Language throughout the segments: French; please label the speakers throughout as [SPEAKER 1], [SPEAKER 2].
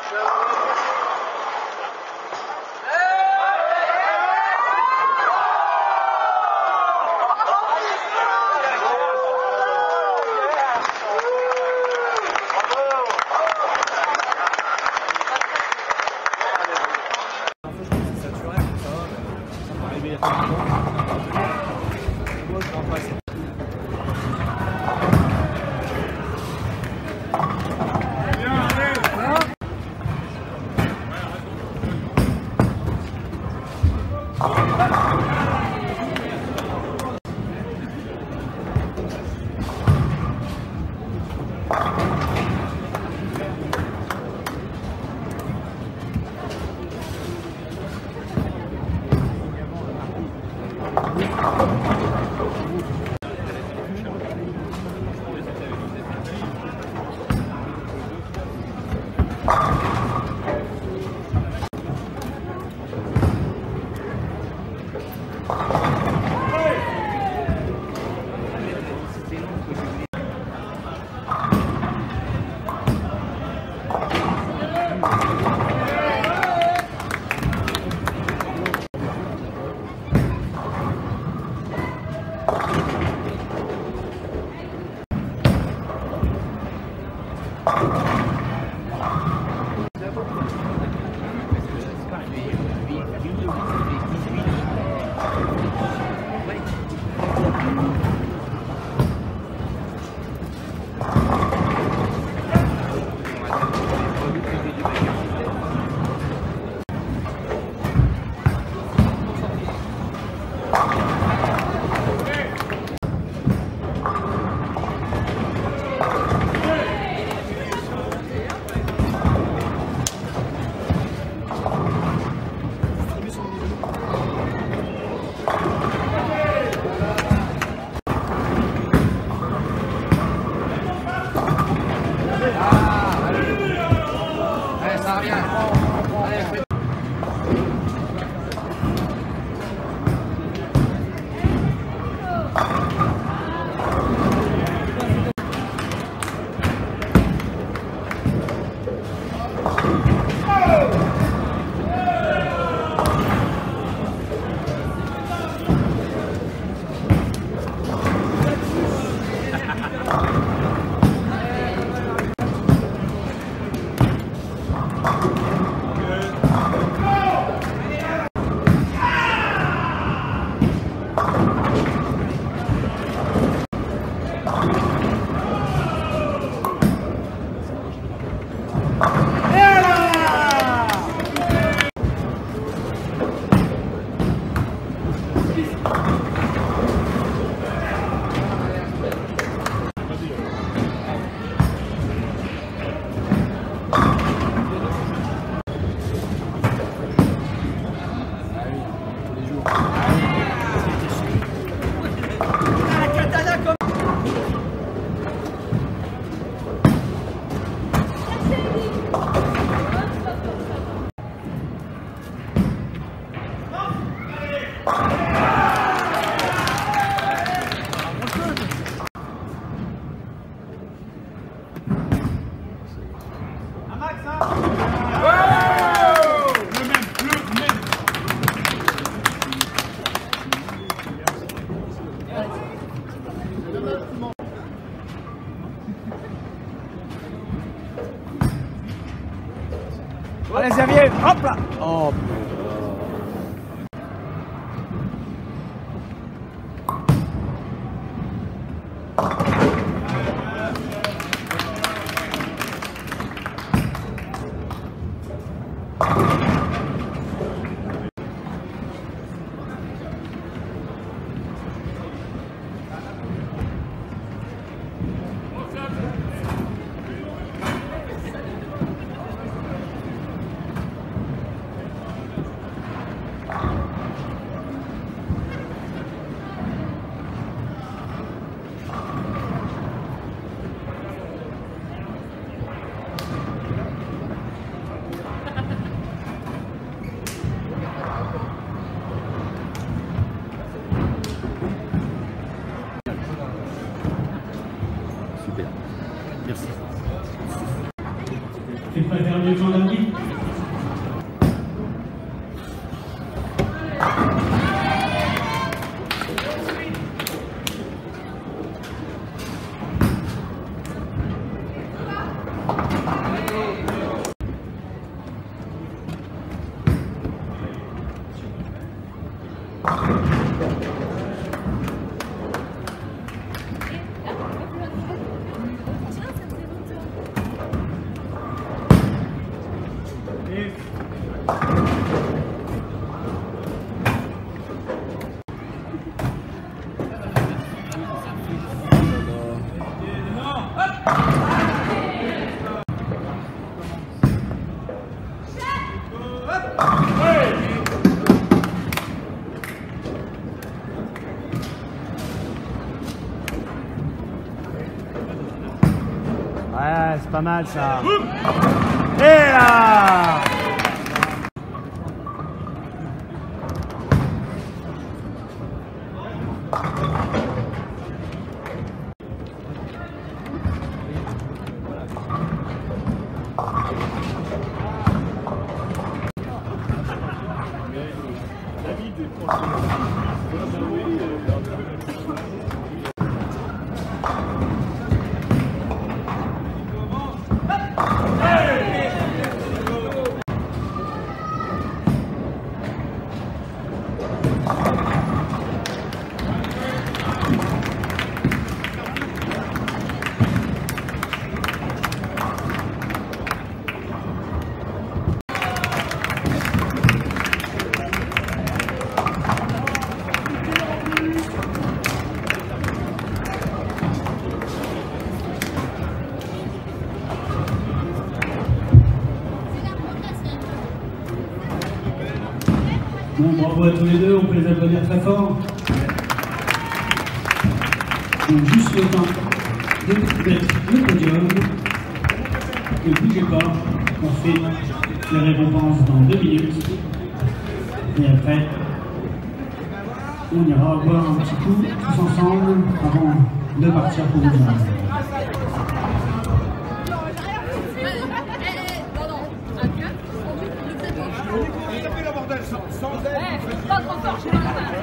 [SPEAKER 1] Allez Xavier, hop là. Oh.
[SPEAKER 2] Super. Merci. préfère mieux que gendarmerie.
[SPEAKER 1] Ouais, c'est pas mal ça. Et là! Bon, bravo à tous les deux, on peut les applaudir très fort. Donc, juste le temps de mettre le podium. Ne bougez pas, on fait les récompenses dans 2 minutes. Et après, on ira boire un petit coup tous ensemble avant de partir pour vous dire.
[SPEAKER 3] Pas trop fort, je suis là.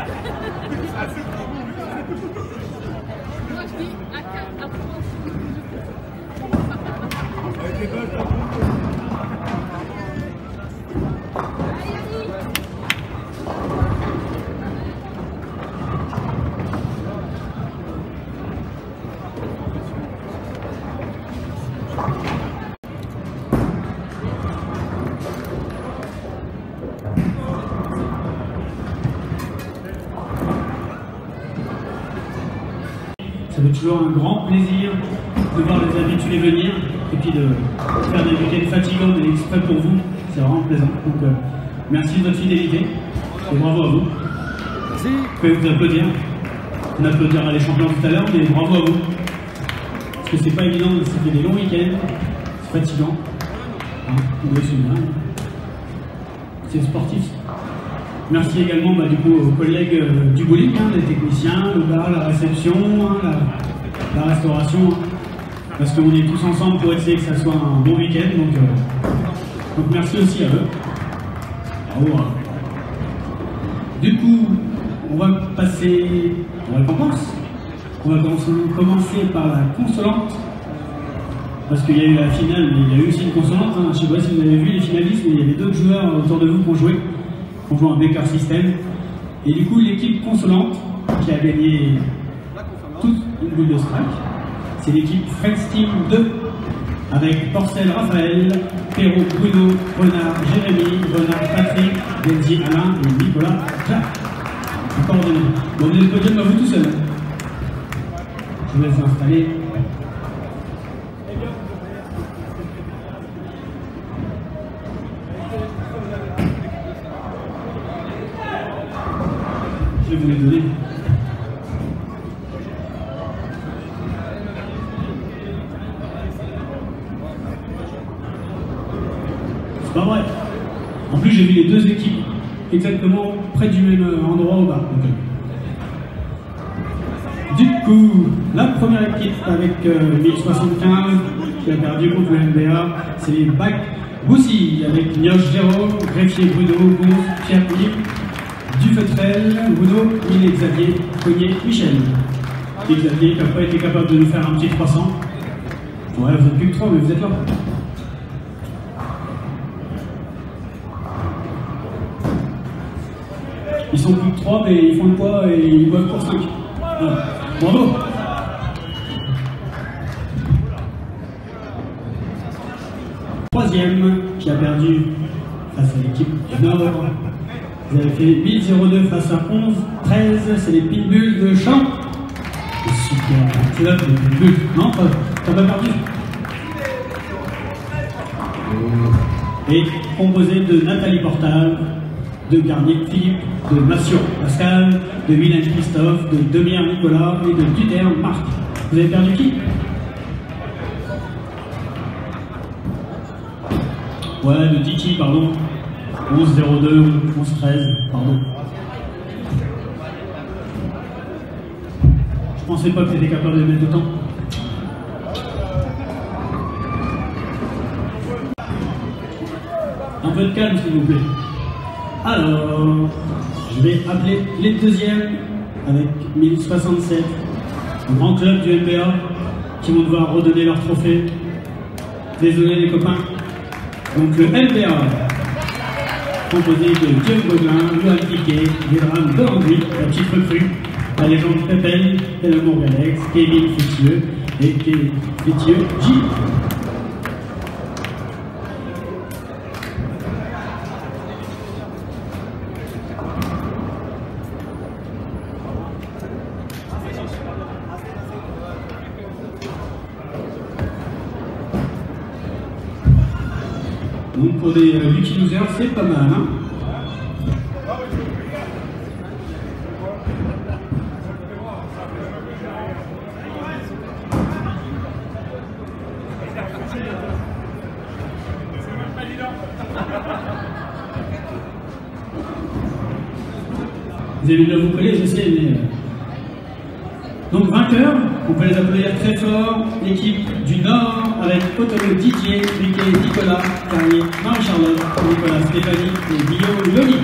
[SPEAKER 3] Moi je dis à 4
[SPEAKER 2] Ça fait toujours un grand plaisir de voir les habitués venir et puis de faire des week-ends fatigants mais exprès pour vous. C'est vraiment plaisant. Donc merci de votre fidélité et bravo à vous.
[SPEAKER 1] Merci.
[SPEAKER 2] Vous pouvez vous applaudir. On applaudira les champions tout à l'heure, mais bravo à vous. Parce que c'est pas évident, ça fait des longs week-ends, c'est fatigant. Hein, oui, c'est bien. C'est sportif. Merci également du coup, aux collègues du bowling, les techniciens, le bar, la réception, la restauration. Parce qu'on est tous ensemble pour essayer que ça soit un bon week-end. Donc merci aussi à eux. Bravo. Du coup, on va passer aux récompenses. On va commencer par la consolante. Parce qu'il y a eu la finale, mais il y a eu aussi une consolante. Hein. Je ne sais pas si vous avez vu les finalistes, mais il y avait d'autres joueurs autour de vous qui ont joué. On joue un Baker System. Et du coup, l'équipe consolante qui a gagné toute une boule de scratch, c'est l'équipe Friends Team 2 avec Porcel Raphaël, Perrault Bruno, Renard Jérémy, Renard Patrick, Benji Alain et Nicolas Jacques. Encore de nous. Bon, vous êtes le podium à vous tout seul. Je vous laisse installer. Je vais vous les donner. C'est pas vrai. En plus, j'ai vu les deux équipes exactement près du même endroit au bar. Okay. coup, la première équipe avec 1075 qui a perdu contre le NBA, c'est les Bac Boussy avec Nioche Jérôme, Greffier Bruno, Gonz, Pierre-Philippe, Dufetrel, Bruno, Mille Xavier, Cognier, Michel. Et Xavier qui n'a pas été capable de nous faire un petit 300. Ouais, vous êtes plus que 3, mais vous êtes là. Ils sont plus que 3, mais ils font le poids et ils boivent pour 5. Voilà. Bravo! Troisième qui a perdu face à l'équipe du Nord. Vous avez fait 1002 face à 11-13, c'est les Pitbulls de Champ. C'est super, c'est là que les Pitbulls. Non, t'as pas perdu. Et composé de Nathalie Portal, de Garnier Philippe, de Massio Pascal, de Vilain Christophe, de Demière Nicolas et de Duder Marc. Vous avez perdu qui? Ouais, de Tiki, pardon. 11-02, 11-13, pardon. Je pensais pas que tu étais capable de mettre autant. Un peu de calme, s'il vous plaît. Alors, je vais appeler les deuxièmes avec 1067, le grand club du NBA, qui vont devoir redonner leur trophée. Désolé les copains. Donc le NBA, composé de Dieu Gauguin, Johan Piquet, Védran Delandry, la petite recrue, la légende Pépel, Télémon Galex, Kevin Fétieux et Fétieux J. Donc pour des lucky losers, c'est pas mal, hein. Vous avez bien vous coller, je sais, mais... Donc vainqueur, on peut les applaudir très fort, l'équipe du Nord avec Otto Didier, Riquet, Nicolas, Carrier, Marie-Charlotte, Nicolas Stéphanie et Guillaume Loni.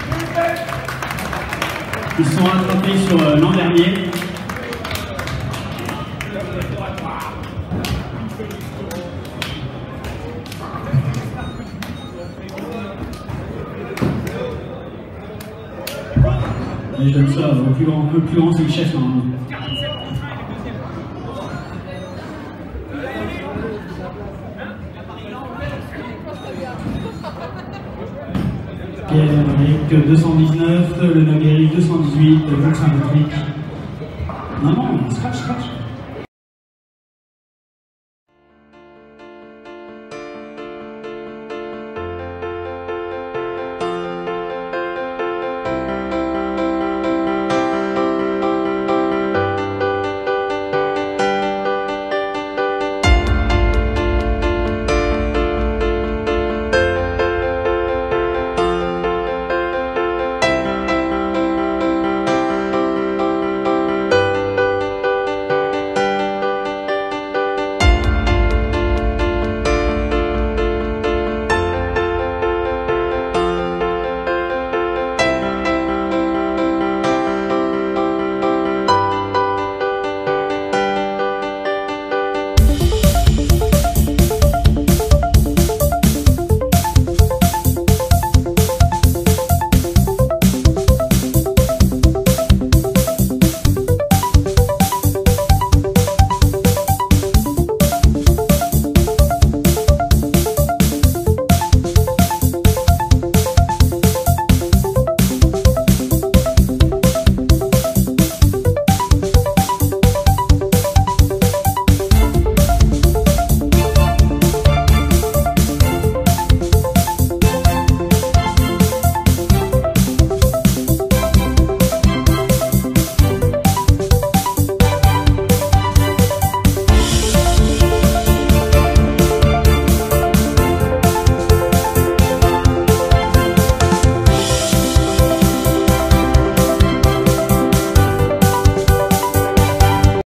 [SPEAKER 2] Ils se sont rattrapés sur l'an dernier. Et je donne ça au plus grand c'est le chef normalement. Pierre-Éric 219, le Naguéry 218, le Saint-Patrick